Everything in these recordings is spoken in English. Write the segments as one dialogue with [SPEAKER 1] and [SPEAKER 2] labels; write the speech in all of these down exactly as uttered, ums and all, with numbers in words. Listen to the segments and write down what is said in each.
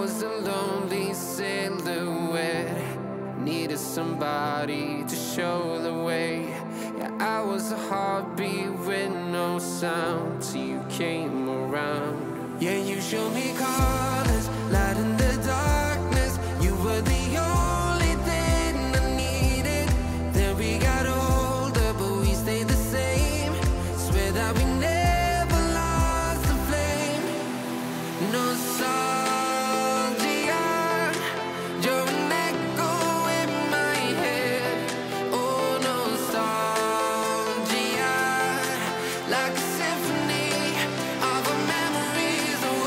[SPEAKER 1] was a lonely silhouette, needed somebody to show the way. Yeah, I was a heartbeat with no sound till you came around. Yeah, you showed me colors, light in the darkness. You were the only thing I needed. Then we got older, but we stayed the same. Swear that we never lost the flame. Nostalgia, you're an echo in my head. Oh, nostalgia, like a symphony of our memories. Oh,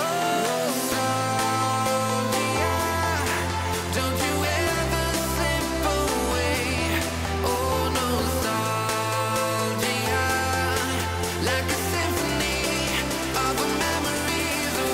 [SPEAKER 1] nostalgia, don't you ever slip away. Oh, nostalgia, like a symphony of our memories. Oh,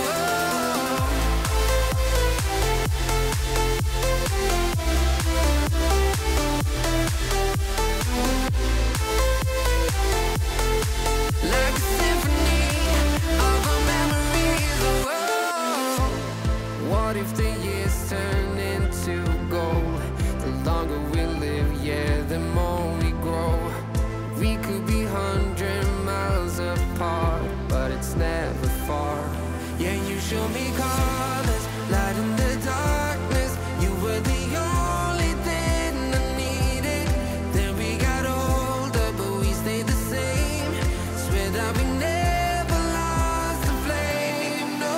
[SPEAKER 1] like a symphony of our memories. Oh, what if the years turn into gold? The longer we live, yeah, the more we grow. We could be hundred miles apart, but it's never far. Yeah, you show me colors, light in the darkness. You were the only thing I needed. Then we got older, but we stayed the same. Swear that we never lost the flame. No,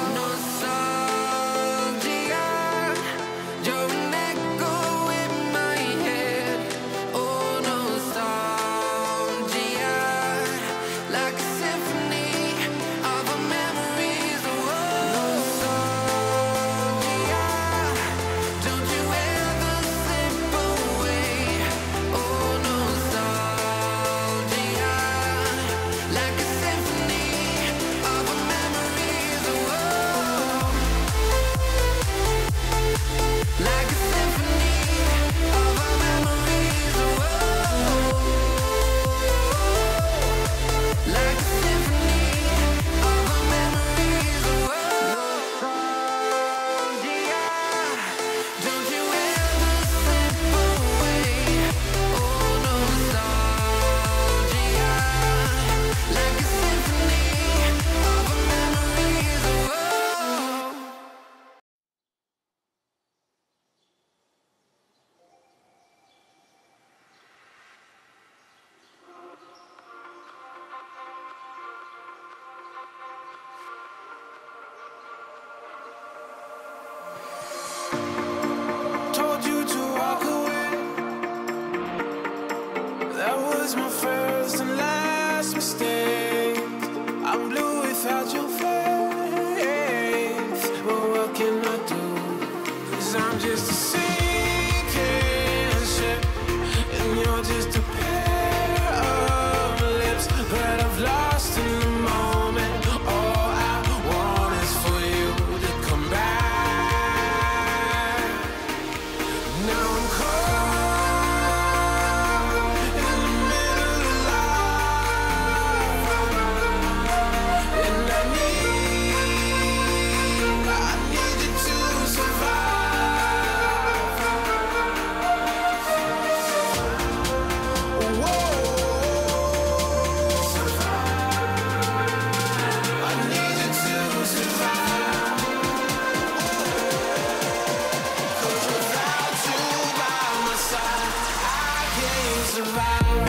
[SPEAKER 1] nostalgia, you're an echo in my head. Oh, nostalgia, like a symphony of our memories. Oh, nostalgia, don't you ever slip away. Oh, nostalgia, like a symphony of our memories. Oh, like a symphony of our memories. Oh, like a symphony of our memories. Oh, nostalgia, don't you ever slip away. Oh, nostalgia, like a symphony of our memories. Oh, told you to walk away. That was my first and last mistake. I'm blue without your face. But what can I do? 'Cause I'm just a sinking ship, and you're just a pair of lips that I've lost in the moment. All I want is for you to come back. Now I'm caught in the middle of life, and I need, I need you to survive. Whoa, I need you to survive. 'Cause without you by my side, I can't survive.